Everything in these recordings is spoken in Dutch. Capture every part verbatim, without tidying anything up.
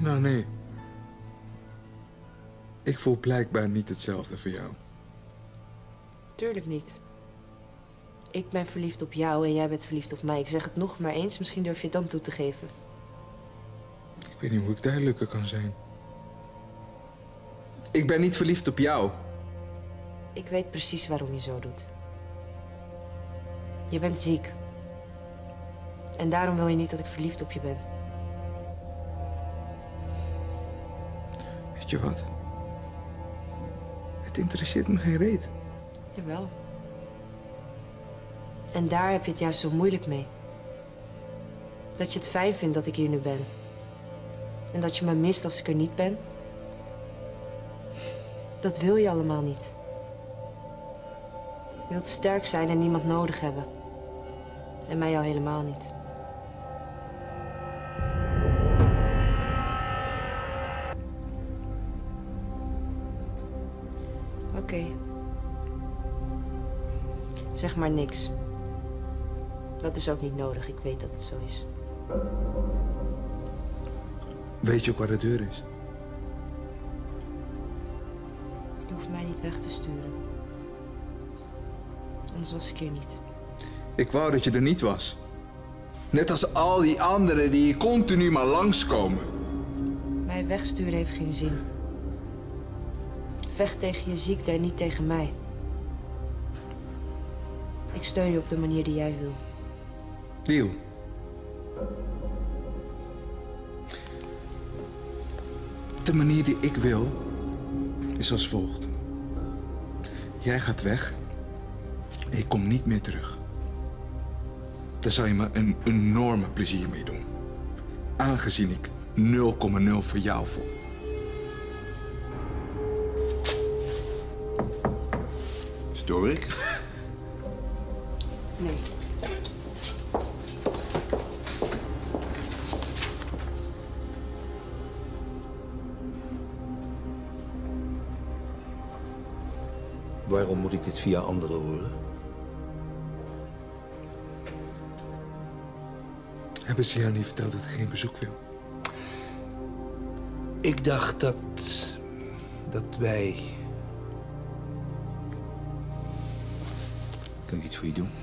Nou, nee. Ik voel blijkbaar niet hetzelfde voor jou. Tuurlijk niet. Ik ben verliefd op jou en jij bent verliefd op mij. Ik zeg het nog maar eens, misschien durf je het dan toe te geven. Ik weet niet hoe ik duidelijker kan zijn. Ik ben niet verliefd op jou. Ik weet precies waarom je zo doet. Je bent ziek. En daarom wil je niet dat ik verliefd op je ben. Weet je wat? Het interesseert me geen reet. Jawel. En daar heb je het juist zo moeilijk mee. Dat je het fijn vindt dat ik hier nu ben. En dat je me mist als ik er niet ben. Dat wil je allemaal niet. Je wilt sterk zijn en niemand nodig hebben. En mij al helemaal niet. Oké. Okay. Zeg maar niks. Dat is ook niet nodig. Ik weet dat het zo is. Weet je ook waar de deur is? Je hoeft mij niet weg te sturen. Anders was ik hier niet. Ik wou dat je er niet was. Net als al die anderen die hier continu maar langskomen. Mij wegsturen heeft geen zin. Vecht tegen je ziekte en niet tegen mij. Ik steun je op de manier die jij wil. Deal. De manier die ik wil is als volgt. Jij gaat weg en je komt niet meer terug. Daar zou je me een enorme plezier mee doen. Aangezien ik nul komma nul voor jou voel. Stoor ik? Nee. Waarom moet ik dit via anderen horen? Hebben ze jou niet verteld dat ik geen bezoek wil? Ik dacht dat... dat wij... Kan ik iets voor je doen?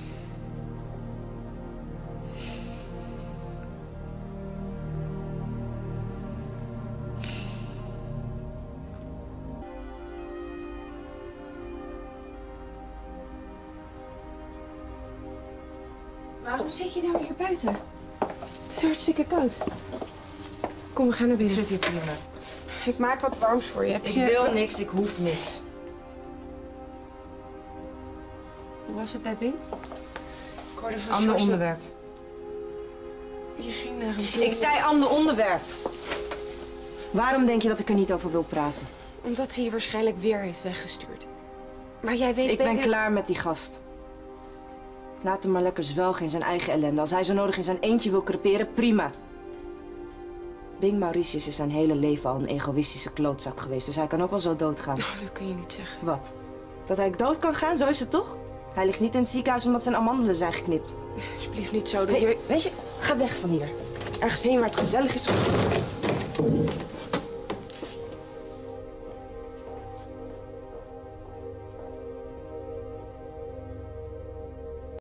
Waarom zit je nou hier buiten? Het is hartstikke koud. Kom, we gaan naar Ik binnen. zit hier prima. Ik maak wat warms voor je. Heb Ik je... wil niks, ik hoef niks. Hoe was het bij Bing? Ik hoorde van Ander George dat- onderwerp. Je ging naar hem toe. Ik zei ander onderwerp. Waarom denk je dat ik er niet over wil praten? Omdat hij je waarschijnlijk weer heeft weggestuurd. Maar jij weet Ik ben beter... klaar met die gast. Laat hem maar lekker zwelgen in zijn eigen ellende. Als hij zo nodig in zijn eentje wil creperen, prima. Bing Mauritius is zijn hele leven al een egoïstische klootzak geweest. Dus hij kan ook wel zo doodgaan. Oh, dat kun je niet zeggen. Wat? Dat hij dood kan gaan? Zo is het toch? Hij ligt niet in het ziekenhuis omdat zijn amandelen zijn geknipt. Alsjeblieft niet zo. Dat Hey, je... weet je, ga weg van hier. Ergens heen waar het gezellig is.